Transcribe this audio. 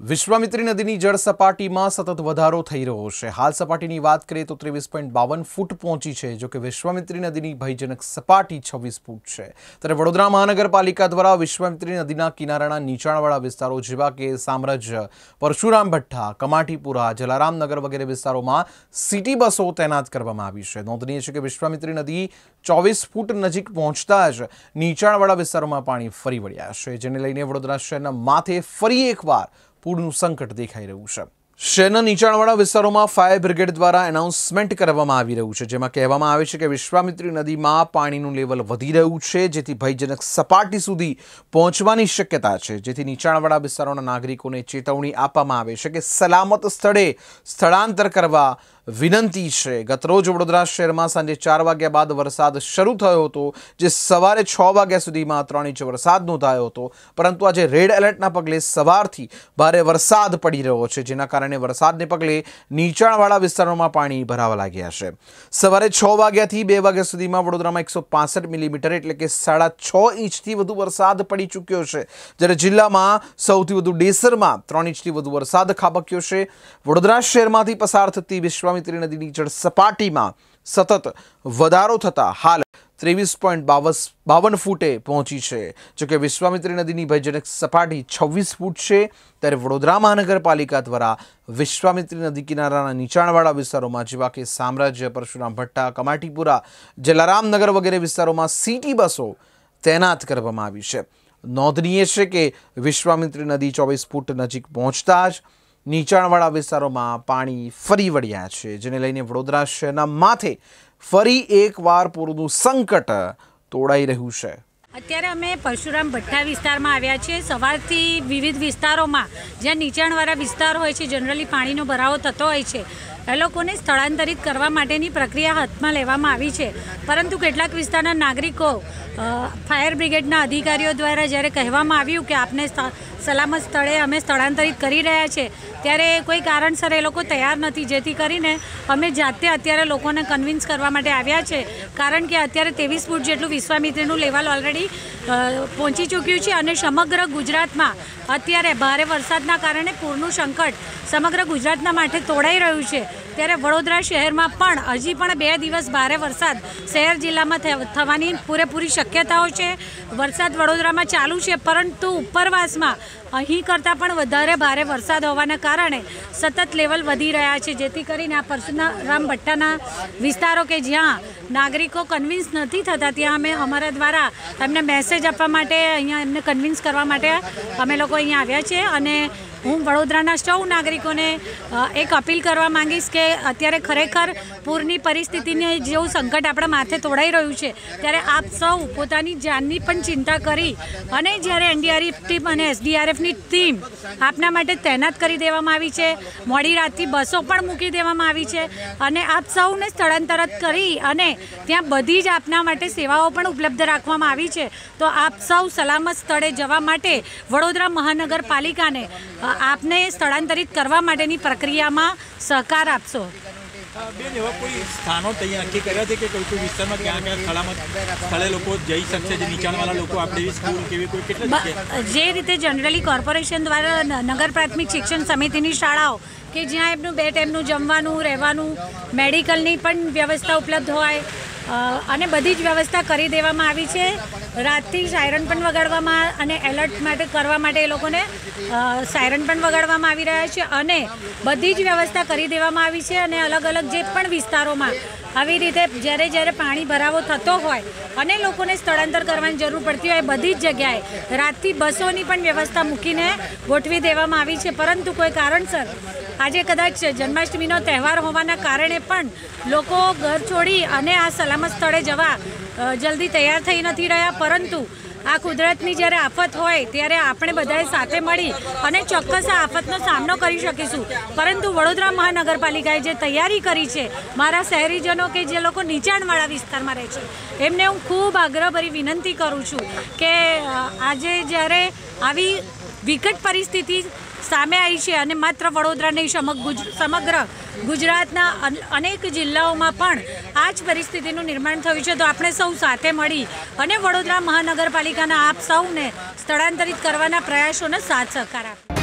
વિશ્વામિત્રી નદીની જળ સપાટીમાં સતત વધારો થઈ રહ્યો છે। હાલ સપાટીની વાત કરીએ તો 23.52 ફૂટ પહોંચી છે, જો કે વિશ્વામિત્રી નદીની ભયજનક સપાટી 26 ફૂટ છે। ત્યારે વડોદરા મહાનગરપાલિકા દ્વારા વિશ્વામિત્રી નદીના કિનારાના નીચાણવાળા વિસ્તારો જેવા કે સામ્રાજ્ય, પરશુરામ ભઠ્ઠા, કમાટીપુરા, જલારામનગર વગેરે વિસ્તારોમાં સિટી બસો તૈનાત કરવામાં આવી છે। નોંધનીય છે કે વિશ્વામિત્રી નદી 24 ફૂટ નજીક પહોંચતા જ નીચાણવાળા વિસ્તારોમાં પાણી ફરી વળ્યા છે, જેને લઈને વડોદરા શહેરના માથે ફરી એકવાર પૂરનું સંકટ દેખાઈ રહ્યું છે। શહેરના નીચાણવાળા વિસ્તારોમાં ફાયર બ્રિગેડ દ્વારા એનાઉન્સમેન્ટ કરવામાં આવી રહ્યું છે, જેમાં કહેવામાં આવે છે કે વિશ્વામિત્રી નદીમાં પાણીનું લેવલ વધી રહ્યું છે, જેથી ભયજનક સપાટી સુધી પહોંચવાની શક્યતા છે, જેથી નીચાણવાળા વિસ્તારોના નાગરિકોને ચેતવણી આપવામાં આવે છે કે સલામત સ્થળે સ્થળાંતર કરવા વિનંતી છે। ગતરોજ વડોદરા શહેરમાં સાંજે 4 વાગ્યા બાદ વરસાદ શરૂ થયો હતો, જે સવારે 6 વાગ્યા સુધીમાં 3 ઇંચ વરસાદ નોંધાયો હતો, પરંતુ આજે રેડ એલર્ટના પગલે સવારથી ભારે વરસાદ પડી રહ્યો છે, જેના કારણે વરસાદને પગલે નીચાણવાળા વિસ્તારોમાં પાણી ભરાવા લાગ્યા છે। સવારે 6 વાગ્યાથી 2 વાગ્યા સુધીમાં વડોદરામાં 165 મિલીમીટર એટલે કે 6.5 ઇંચથી વધુ વરસાદ પડી ચૂક્યો છે, જ્યારે જિલ્લામાં સૌથી વધુ ડેસરમાં 3 ઇંચથી વધુ વરસાદ ખાબક્યો છે। વડોદરા શહેરમાંથી પસાર થતી વિશ્વામિત્રી નદીની જળ સપાટીમાં સતત વધારો થતા હાલ 23.52 ફૂટે પહોંચી છે, જો કે વિશ્વામિત્રી નદીની ભયજનક સપાટી 26 ફૂટ છે। ત્યારે વડોદરા મહાનગરપાલિકા દ્વારા વિશ્વામિત્રી નદી કિનારાના નીચાણવાળા વિસ્તારોમાં જેવા કે સામ્રાજ્ય, પરશુરામ ભઠ્ઠા, કમાટીપુરા, જલારામનગર વગેરે વિસ્તારોમાં સિટી બસો તૈનાત કરવામાં આવી છે। નોંધનીય છે કે વિશ્વામિત્રી નદી 24 ફૂટ નજીક પહોંચતા જ નીચાણવાળા વિસ્તારોમાં પાણી ફરી વળ્યા છે, જેને લઈને વડોદરા શહેરના માથે ફરી એકવાર પૂરનું સંકટ તોડાઈ રહ્યું છે। અત્યારે અમે પરશુરામ ભઠ્ઠા વિસ્તારમાં આવ્યા છીએ। સવારથી વિવિધ વિસ્તારોમાં જ્યાં નીચાણવાળા વિસ્તાર હોય છે, જનરલી પાણીનો ભરાવો થતો હોય છે, એ લોકોને સ્થળાંતરિત કરવા માટેની પ્રક્રિયા હાથમાં લેવામાં આવી છે, પરંતુ કેટલાક વિસ્તારના નાગરિકો ફાયર બ્રિગેડના અધિકારીઓ દ્વારા જ્યારે કહેવામાં આવ્યું કે આપને સલામત સ્થળે અમે સ્થળાંતરિત કરી રહ્યા છે, ત્યારે કોઈ કારણસર એ લોકો તૈયાર નથી, જેથી કરીને અમે જાતે અત્યારે લોકોને કન્વિન્સ કરવા માટે આવ્યા છે, કારણ કે અત્યારે 23 ફૂટ જેટલું વિશ્વામિત્રીનું લેવલ ઓલરેડી પહોંચી ચૂક્યું છે અને સમગ્ર ગુજરાતમાં અત્યારે ભારે વરસાદના કારણે પૂરનું સંકટ સમગ્ર ગુજરાતના માટે તોડાઈ રહ્યું છે। ત્યારે વડોદરા શહેરમાં પણ હજી પણ 2 દિવસ ભારે વરસાદ શહેર જિલ્લામાં થવાની પૂરેપૂરી શક્યતાઓ છે। વરસાદ વડોદરામાં ચાલુ છે, પરંતુ ઉપરવાસમાં અહીં કરતાં પણ વધારે ભારે વરસાદ હોવાના કારણે સતત લેવલ વધી રહ્યા છે, જેથી કરીને આ પરશુરામ ભઠ્ઠાના વિસ્તારો કે જ્યાં નાગરિકો કન્વિન્સ નથી થતા, ત્યાં અમે અમારા દ્વારા એમને મેસેજ આપવા માટે, અહીંયા એમને કન્વિન્સ કરવા માટે અમે લોકો અહીંયા આવ્યા છીએ। અને હું વડોદરાના સૌ નાગરિકોને એક અપીલ કરવા માંગીશ કે અત્યારે ખરેખર પૂરની પરિસ્થિતિને જેવું સંકટ આપણા માથે તોડાઈ રહ્યું છે, ત્યારે આપ સૌ પોતાની જાનની પણ ચિંતા કરી અને જ્યારે એનડીઆરએફ ટીમ અને એસડીઆરએફની ટીમ આપના માટે તૈનાત કરી દેવામાં આવી છે, મોડી રાતથી બસો પણ મૂકી દેવામાં આવી છે, અને આપ સૌને સ્થળાંતરિત કરી અને ત્યાં બધી જ આપના માટે સેવાઓ પણ ઉપલબ્ધ રાખવામાં આવી છે। તો આપ સૌ સલામત સ્થળે જવા માટે વડોદરા મહાનગરપાલિકાને આપને સ્થળાંતરિત કરવા માટેની પ્રક્રિયામાં સહકાર આપશો। બેન, એવા કોઈ સ્થાનો નક્કી કર્યા છે કે કોઈ વિસ્તારમાં ક્યાં સલામત સ્થળે લોકો જઈ શકશે, જે નીચાણવાળા લોકો આપણે સ્કૂલ કેવી કોઈ કેટલા જે રીતે જનરલી કોર્પોરેશન દ્વારા નગર પ્રાથમિક શિક્ષણ સમિતિની શાળાઓ કે જ્યાં એમનું 2 ટાઈમનું જમવાનું, રહેવાનું, મેડિકલની પણ વ્યવસ્થા ઉપલબ્ધ હોય અને બધી જ વ્યવસ્થા કરી દેવામાં આવી છે। રાતથી સાયરન પણ વગાડવામાં અને એલર્ટ માટે કરવા માટે એ લોકોને સાયરન પણ વગાડવામાં આવી રહ્યા છે, અને બધી જ વ્યવસ્થા કરી દેવામાં આવી છે। અને અલગ અલગ જે પણ વિસ્તારોમાં આવી રીતે જ્યારે પાણી ભરાવો થતો હોય અને લોકોને સ્થળાંતર કરવાની જરૂર પડતી હોય, બધી જ જગ્યાએ રાતથી બસોની પણ વ્યવસ્થા મૂકીને ગોઠવી દેવામાં આવી છે, પરંતુ કોઈ કારણસર આજે કદાચ જન્માષ્ટમીનો તહેવાર હોવાના કારણે પણ લોકો ઘર છોડી અને આ સલામત સ્થળે જવા જલ્દી તૈયાર થઈ નથી રહ્યા, પરંતુ આ કુદરતની જ્યારે આફત હોય ત્યારે આપણે બધાએ સાથે મળી અને ચોક્કસ આ આફતનો સામનો કરી શકીશું। પરંતુ વડોદરા મહાનગરપાલિકાએ જે તૈયારી કરી છે, મારા શહેરીજનો કે જે લોકો નીચાણવાળા વિસ્તારમાં રહે છે, એમને હું ખૂબ આગ્રહભરી વિનંતી કરું છું કે આજે જ્યારે આવી વિકટ પરિસ્થિતિ સામે આવી છે અને માત્ર વડોદરા નહીં, સમગ્ર ગુજરાતના અનેક જિલ્લાઓમાં પણ આ જ પરિસ્થિતિનું નિર્માણ થયું છે, તો આપણે સૌ સાથે મળી અને વડોદરા મહાનગરપાલિકાના આપ સૌને સ્થળાંતરિત કરવાના પ્રયાસોને સાથ સહકાર આપીએ।